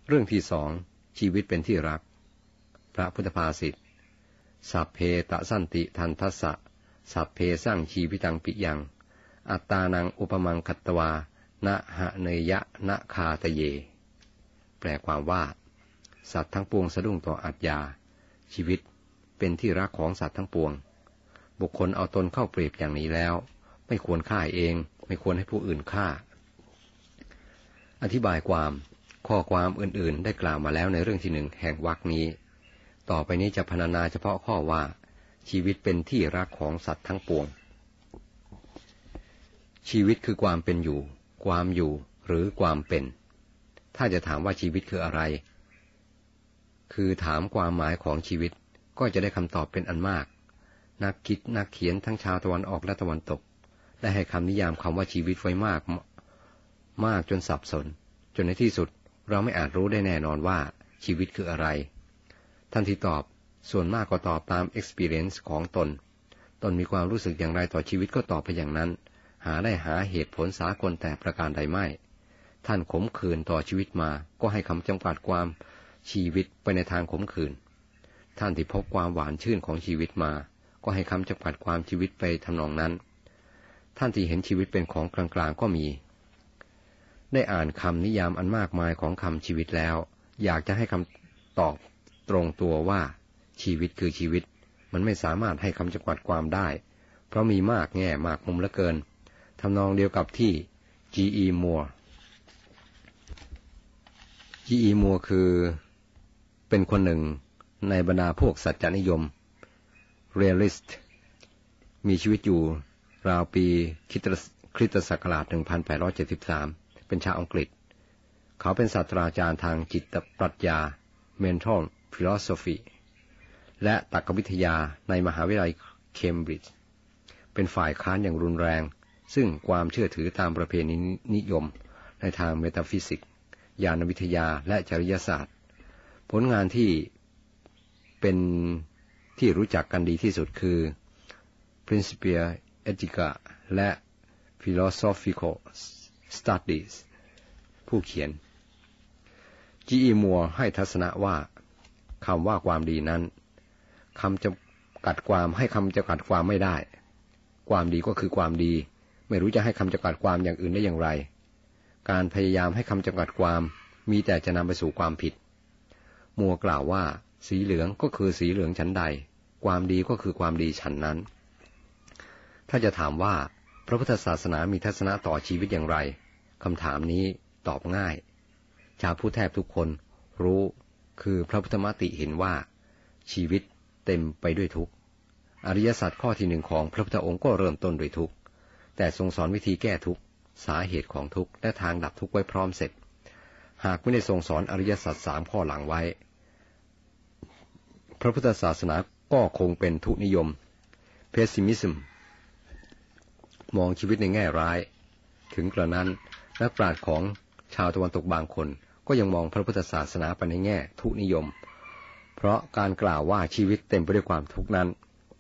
เรื่องที่สองชีวิตเป็นที่รักพระพุทธภาษิตสัพเพตสันติทันทัสสะสัพเพสร้างชีวิตังปิยังอัตตานังอุปมังคัตตวานะหะเนยะนะคาตเยแปลความว่าสัตว์ทั้งปวงสะดุ้งต่ออัตยาชีวิตเป็นที่รักของสัตว์ทั้งปวงบุคคลเอาตนเข้าเปรียบอย่างนี้แล้วไม่ควรฆ่าเองไม่ควรให้ผู้อื่นฆ่าอธิบายความข้อความอื่นๆได้กล่าวมาแล้วในเรื่องที่หนึ่งแห่งวรรคนี้ต่อไปนี้จะพรรณนาเฉพาะข้อว่าชีวิตเป็นที่รักของสัตว์ทั้งปวงชีวิตคือความเป็นอยู่ความอยู่หรือความเป็นถ้าจะถามว่าชีวิตคืออะไรคือถามความหมายของชีวิตก็จะได้คำตอบเป็นอันมากนักคิดนักเขียนทั้งชาวตะวันออกและตะวันตกได้ให้คำนิยามคำว่าชีวิตไว้มากจนสับสนจนในที่สุดเราไม่อาจรู้ได้แน่นอนว่าชีวิตคืออะไรท่านที่ตอบส่วนมากก็ตอบตาม experience ของตนมีความรู้สึกอย่างไรต่อชีวิตก็ตอบไปอย่างนั้นหาเหตุผลสากลแต่ประการใดไม่ท่านขมขื่นต่อชีวิตมาก็ให้คำจำกัดความชีวิตไปในทางขมขื่นท่านที่พบความหวานชื่นของชีวิตมาก็ให้คำจำกัดความชีวิตไปทำนองนั้นท่านที่เห็นชีวิตเป็นของกลางๆก็มีได้อ่านคำนิยามอันมากมายของคำชีวิตแล้วอยากจะให้คำตอบตรงตัวว่าชีวิตคือชีวิตมันไม่สามารถให้คำจำกัดความได้เพราะมีมากแง่มากมุมเหลือเกินทำนองเดียวกับที่ G.E. Moore คือเป็นคนหนึ่งในบรรดาพวกสัจจนิยม realist มีชีวิตอยู่ราวปีคริสตศักราช 1873 เป็นชาวอังกฤษเขาเป็นศาสตราจารย์ทางจิตปรัชญา mental philosophy และตรรกวิทยาในมหาวิทยาลัยเคมบริดจ์เป็นฝ่ายค้านอย่างรุนแรงซึ่งความเชื่อถือตามประเพณีนิยมในทางเมตาฟิสิกส์ญาณวิทยาและจริยศาสตร์ผลงานที่เป็นที่รู้จักกันดีที่สุดคือ Principia Ethica และ Philosophical Studies ผู้เขียน G.E. Moore ให้ทัศนะว่าคำว่าความดีนั้นคำจำกัดความให้คำจำกัดความไม่ได้ความดีก็คือความดีไม่รู้จะให้คำจำกัดความอย่างอื่นได้อย่างไรการพยายามให้คำจำกัดความมีแต่จะนำไปสู่ความผิดมัวกล่าวว่าสีเหลืองก็คือสีเหลืองฉันใดความดีก็คือความดีฉันนั้นถ้าจะถามว่าพระพุทธศาสนามีทัศนะต่อชีวิตอย่างไรคำถามนี้ตอบง่ายชาวพุทธแทบทุกคนรู้คือพระพุทธมติเห็นว่าชีวิตเต็มไปด้วยทุกข์อริยสัจข้อที่หนึ่งของพระพุทธองค์ก็เริ่มต้นด้วยทุกข์แต่ทรงสอนวิธีแก้ทุกข์สาเหตุของทุกข์และทางดับทุกข์ไว้พร้อมเสร็จหากไม่ได้ทรงสอนอริยสัจ3ข้อหลังไว้พระพุทธศาสนาก็คงเป็นทุนิยม pessimism มองชีวิตในแง่ร้ายถึงกระนั้นนักปราชญ์ของชาวตะวันตกบางคนก็ยังมองพระพุทธศาสนาไปในแง่ทุนิยมเพราะการกล่าวว่าชีวิตเต็มไปด้วยความทุกข์นั้น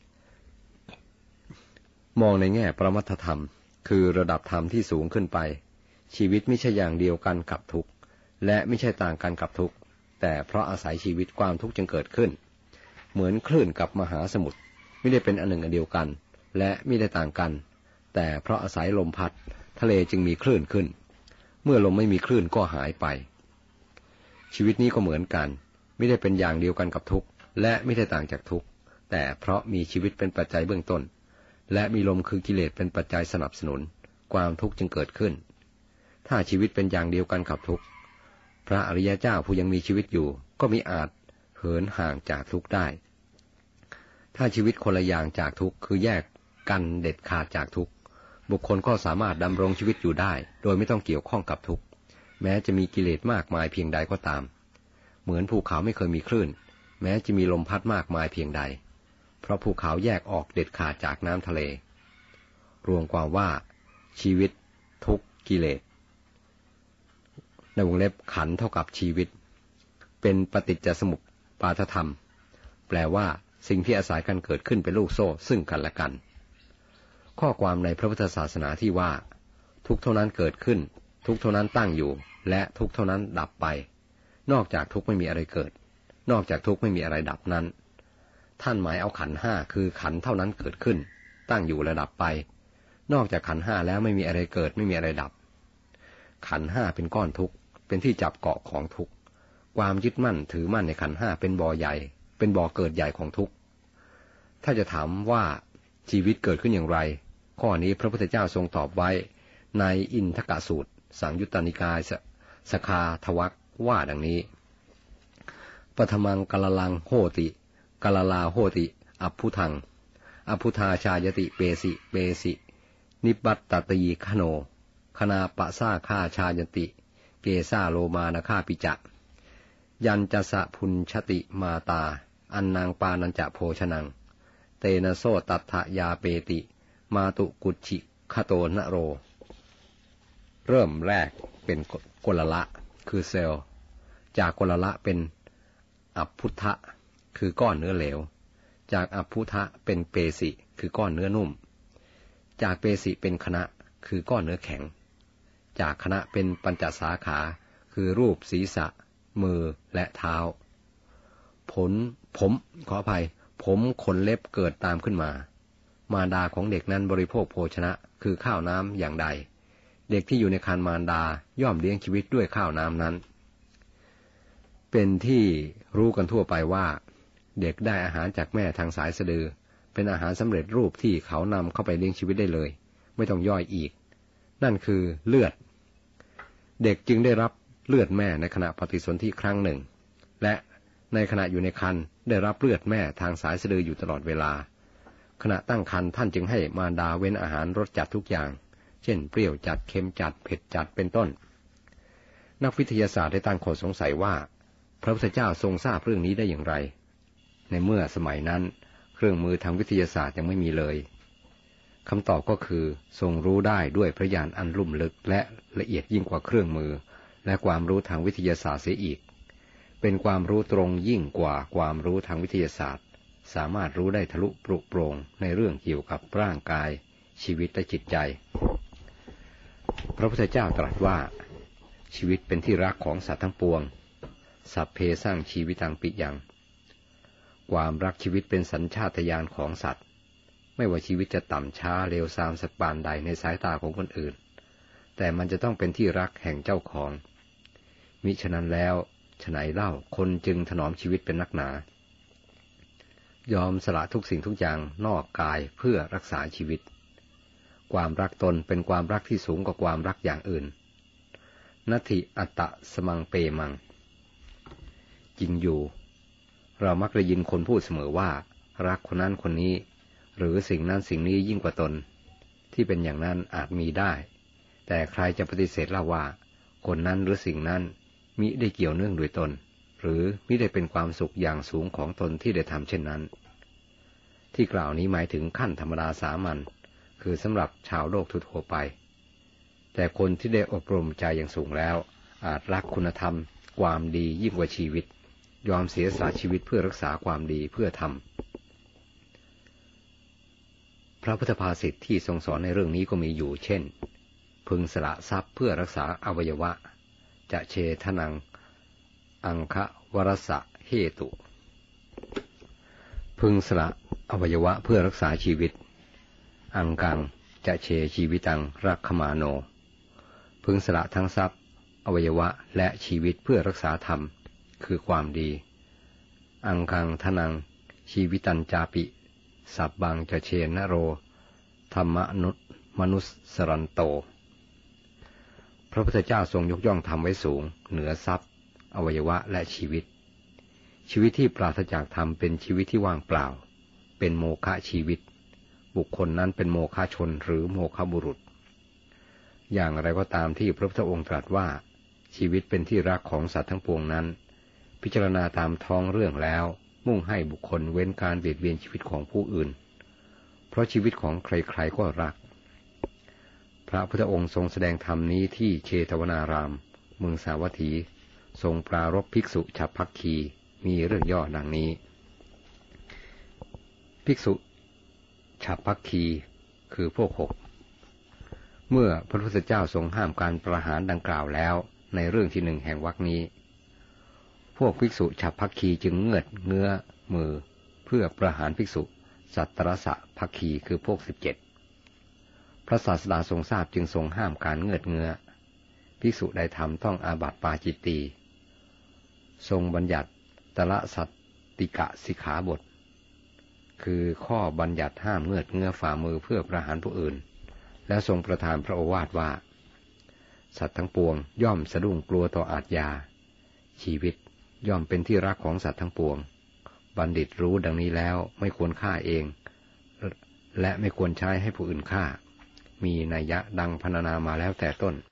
มองในแง่ปรมัตถธรรมคือระดับธรรมที่สูงขึ้นไปชีวิตไม่ใช่อย่างเดียวกันกับทุกข์และไม่ใช่ต่างกันกับทุกข์แต่เพราะอาศัยชีวิตความทุกข์จึงเกิดขึ้นเหมือนคลื่นกับมหาสมุทรไม่ได้เป็นอันหนึ่งอันเดียวกันและไม่ได้ต่างกันแต่เพราะอาศัยลมพัดทะเลจึงมีคลื่นขึ้นเมื่อลมไม่มีคลื่นก็หายไปชีวิตนี้ก็เหมือนกันไม่ได้เป็นอย่างเดียวกันกับทุกข์และไม่ได้ต่างจากทุกข์แต่เพราะมีชีวิตเป็นปัจจัยเบื้องต้นและมีลมคือกิเลสเป็นปัจจัยสนับสนุนความทุกข์จึงเกิดขึ้นถ้าชีวิตเป็นอย่างเดียวกันกับทุกข์พระอริยเจ้าผู้ยังมีชีวิตอยู่ก็มิอาจเหินห่างจากทุกข์ได้ถ้าชีวิตคนละอย่างจากทุกข์คือแยกกันเด็ดขาดจากทุกข์บุคคลก็สามารถดำรงชีวิตอยู่ได้โดยไม่ต้องเกี่ยวข้องกับทุกข์แม้จะมีกิเลสมากมายเพียงใดก็ตามเหมือนภูเขาไม่เคยมีคลื่นแม้จะมีลมพัดมากมายเพียงใดเพราะภูเขาแยกออกเด็ดขาดจากน้ำทะเลรวมความว่าชีวิตทุกข์กิเลสในวงเล็บขันธ์เท่ากับชีวิตเป็นปฏิจจสมุปบาทธรรมแปลว่าสิ่งที่อาศัยกันเกิดขึ้นเป็นลูกโซ่ซึ่งกันและกันข้อความในพระพุทธศาสนาที่ว่าทุกเท่านั้นเกิดขึ้นทุกเท่านั้นตั้งอยู่และทุกเท่านั้นดับไปนอกจากทุกข์ไม่มีอะไรเกิดนอกจากทุกข์ไม่มีอะไรดับนั้นท่านหมายเอาขันธ์ห้าคือขันธ์เท่านั้นเกิดขึ้นตั้งอยู่ระดับไปนอกจากขันธ์ห้าแล้วไม่มีอะไรเกิดไม่มีอะไรดับขันธ์ห้าเป็นก้อนทุกข์เป็นที่จับเกาะของทุกข์ความยึดมั่นถือมั่นในขันธ์ห้าเป็นบ่อใหญ่เป็นบ่อเกิดใหญ่ของทุกข์ถ้าจะถามว่าชีวิตเกิดขึ้นอย่างไรข้อนี้พระพุทธเจ้าทรงตอบไว้ในอินทกสูตรสังยุตตนิกายสคาทวักว่าดังนี้ปฐมังกลลังโหติกลลาโหติอัพพุทังอภุธาชายติเปสินิบัตตตีคโนคณาปะซาฆาชายติเกซาโลมานะฆาปิจะยัญจะสะพุญชติมาตาอันนางปานัญจะโภชนังเตนะโสตัทธยาเปติมาตุกุจฉิคโตนะโรเริ่มแรกเป็นกลละคือเซลล์จากกลละเป็นอัพพุทธะคือก้อนเนื้อเหลวจากอัพพุทธะเป็นเปสิคือก้อนเนื้อนุ่มจากเปสิเป็นคณะคือก้อนเนื้อแข็งจากคณะเป็นปัญจสาขาคือรูปศีรษะมือและเท้าผมขนเล็บเกิดตามขึ้นมามารดาของเด็กนั้นบริโภคโภชนะคือข้าวน้ำอย่างใดเด็กที่อยู่ในครรภ์มารดาย่อมเลี้ยงชีวิตด้วยข้าวน้ำนั้นเป็นที่รู้กันทั่วไปว่าเด็กได้อาหารจากแม่ทางสายสะดือเป็นอาหารสำเร็จรูปที่เขานำเข้าไปเลี้ยงชีวิตได้เลยไม่ต้องย่อยอีกนั่นคือเลือดเด็กจึงได้รับเลือดแม่ในขณะปฏิสนธิครั้งหนึ่งและในขณะอยู่ในครรภ์ได้รับเลือดแม่ทางสายสะดืออยู่ตลอดเวลาขณะตั้งครรภ์ท่านจึงให้มารดาเว้นอาหารรสจัดทุกอย่างเช่นเปรี้ยวจัดเค็มจัดเผ็ดจัดเป็นต้นนักวิทยาศาสตร์ได้ตั้งข้อสงสัยว่าพระพุทธเจ้าทรงทราบเรื่องนี้ได้อย่างไรในเมื่อสมัยนั้นเครื่องมือทางวิทยาศาสตร์ยังไม่มีเลยคำตอบก็คือทรงรู้ได้ด้วยพระญาณอันลุ่มลึกและละเอียดยิ่งกว่าเครื่องมือและความรู้ทางวิทยาศาสตร์เสียอีกเป็นความรู้ตรงยิ่งกว่าความรู้ทางวิทยาศาสตร์สามารถรู้ได้ทะลุปรุโปร่งในเรื่องเกี่ยวกับร่างกายชีวิตและจิตใจพระพุทธเจ้าตรัสว่าชีวิตเป็นที่รักของสัตว์ทั้งปวงสัพเพสร้างชีวิตังปิยังความรักชีวิตเป็นสัญชาตญาณของสัตว์ไม่ว่าชีวิตจะต่ำช้าเลวทรามสักปานใดในสายตาของคนอื่นแต่มันจะต้องเป็นที่รักแห่งเจ้าของมิฉะนั้นแล้วฉไนเล่าคนจึงถนอมชีวิตเป็นนักหนายอมสละทุกสิ่งทุกอย่างนอกกายเพื่อรักษาชีวิตความรักตนเป็นความรักที่สูงกว่าความรักอย่างอื่นนัตถิอัตตะสมังเปมังจริงอยู่เรามักได้ยินคนพูดเสมอว่ารักคนนั้นคนนี้หรือสิ่งนั้นสิ่งนี้ยิ่งกว่าตนที่เป็นอย่างนั้นอาจมีได้แต่ใครจะปฏิเสธเล่าว่าคนนั้นหรือสิ่งนั้นมิได้เกี่ยวเนื่องโดยตนหรือมิได้เป็นความสุขอย่างสูงของตนที่ได้ทำเช่นนั้นที่กล่าวนี้หมายถึงขั้นธรรมดาสามัญคือสำหรับชาวโลกทั่วไปแต่คนที่ได้อบรมใจอย่างสูงแล้วอาจรักคุณธรรมความดียิ่งกว่าชีวิตยอมเสียสละชีวิตเพื่อรักษาความดีเพื่อทำพระพุทธภาษิตที่ทรงสอนในเรื่องนี้ก็มีอยู่เช่นพึงสละทรัพย์เพื่อรักษาอวัยวะจะเชทนังอังคะวรสะเหตุพึงสละอวัยวะเพื่อรักษาชีวิตอังกังจะเชชีวิตังรักขมาโนพึงสละทั้งทรัพย์อวัยวะและชีวิตเพื่อรักษาธรรมคือความดีอังคังทนังชีวิตัญจาปิสับบังจะเชนโรธรรมนุสสรันโตพระพุทธเจ้าทรงยกย่องธรรมไว้สูงเหนือทรัพย์อวัยวะและชีวิตที่ปราศจากธรรมเป็นชีวิตที่ว่างเปล่าเป็นโมฆะชีวิตบุคคลนั้นเป็นโมฆะชนหรือโมฆะบุรุษอย่างไรก็ตามที่พระพุทธองค์ตรัสว่าชีวิตเป็นที่รักของสัตว์ทั้งปวงนั้นพิจารณาตามท้องเรื่องแล้วมุ่งให้บุคคลเว้นการเบียดเบียนชีวิตของผู้อื่นเพราะชีวิตของใครๆก็รักพระพุทธองค์ทรงแสดงธรรมนี้ที่เชตวนารามเมืองสาวัตถีทรงปรารภภิกษุฉัพพคีมีเรื่องย่อดังนี้ภิกษุฉัพพคีคือพวก6เมื่อพระพุทธเจ้าทรงห้ามการประหารดังกล่าวแล้วในเรื่องที่1แห่งวรรคนี้พวกภิกษุฉัพพคีจึงเงื้อมือเพื่อประหารภิกษุสัตตรสะภัคคีคือพวก17พระศาสดาทรงทราบจึงทรงห้ามการเงื้อภิกษุใดทำต้องอาบัติปาจิตตีทรงบัญญัติตละสัตติกะสิกขาบทคือข้อบัญญัติห้ามเงื้อฝ่ามือเพื่อประหารผู้อื่นและทรงประทานพระโอวาทว่าสัตว์ทั้งปวงย่อมสะดุ้งกลัวต่ออาทยาชีวิตย่อมเป็นที่รักของสัตว์ทั้งปวงบัณฑิตรู้ดังนี้แล้วไม่ควรฆ่าเองและไม่ควรใช้ให้ผู้อื่นฆ่ามีนัยยะดังพรรณนามาแล้วแต่ต้น